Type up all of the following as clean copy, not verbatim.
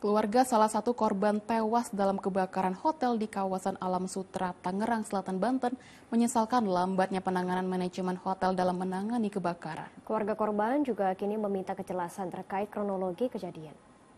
Keluarga salah satu korban tewas dalam kebakaran hotel di kawasan Alam Sutera, Tangerang Selatan, Banten, menyesalkan lambatnya penanganan manajemen hotel dalam menangani kebakaran. Keluarga korban juga kini meminta kejelasan terkait kronologi kejadian.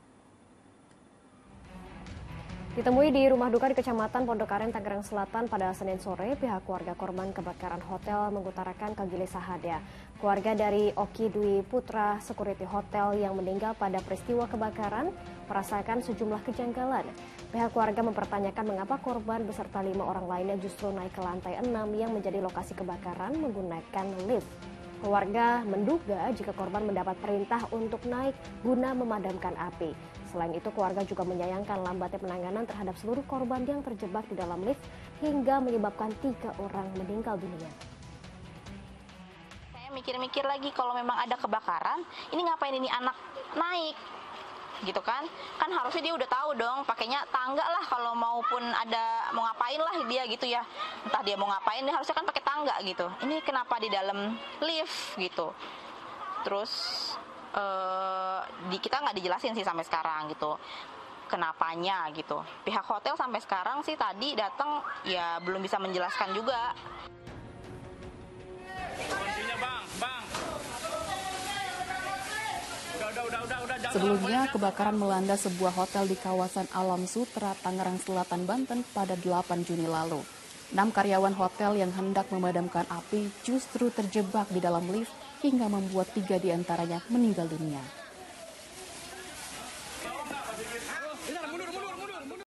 Ditemui di rumah duka di Kecamatan Pondok Aren, Tangerang Selatan pada Senin sore, pihak keluarga korban kebakaran hotel mengutarakan kegelisahannya. Keluarga dari Oki Dwi Putra, security hotel yang meninggal pada peristiwa kebakaran, merasakan sejumlah kejanggalan. Pihak keluarga mempertanyakan mengapa korban beserta 5 orang lainnya justru naik ke lantai 6 yang menjadi lokasi kebakaran menggunakan lift. Keluarga menduga jika korban mendapat perintah untuk naik guna memadamkan api. Selain itu, keluarga juga menyayangkan lambatnya penanganan terhadap seluruh korban yang terjebak di dalam lift hingga menyebabkan 3 orang meninggal dunia. Saya mikir-mikir lagi, kalau memang ada kebakaran, ini ngapain ini anak naik? Gitu kan harusnya dia udah tahu dong, pakainya tangga lah kalau maupun ada mau ngapain lah dia gitu ya, entah dia mau ngapain dia harusnya kan pakai tangga gitu. Ini kenapa di dalam lift gitu? Terus kita nggak dijelasin sih sampai sekarang gitu kenapanya gitu. Pihak hotel sampai sekarang sih tadi datang ya belum bisa menjelaskan juga. Sebelumnya, kebakaran melanda sebuah hotel di kawasan Alam Sutera, Tangerang Selatan, Banten pada 8 Juni lalu. 6 karyawan hotel yang hendak memadamkan api justru terjebak di dalam lift hingga membuat 3 diantaranya meninggal dunia.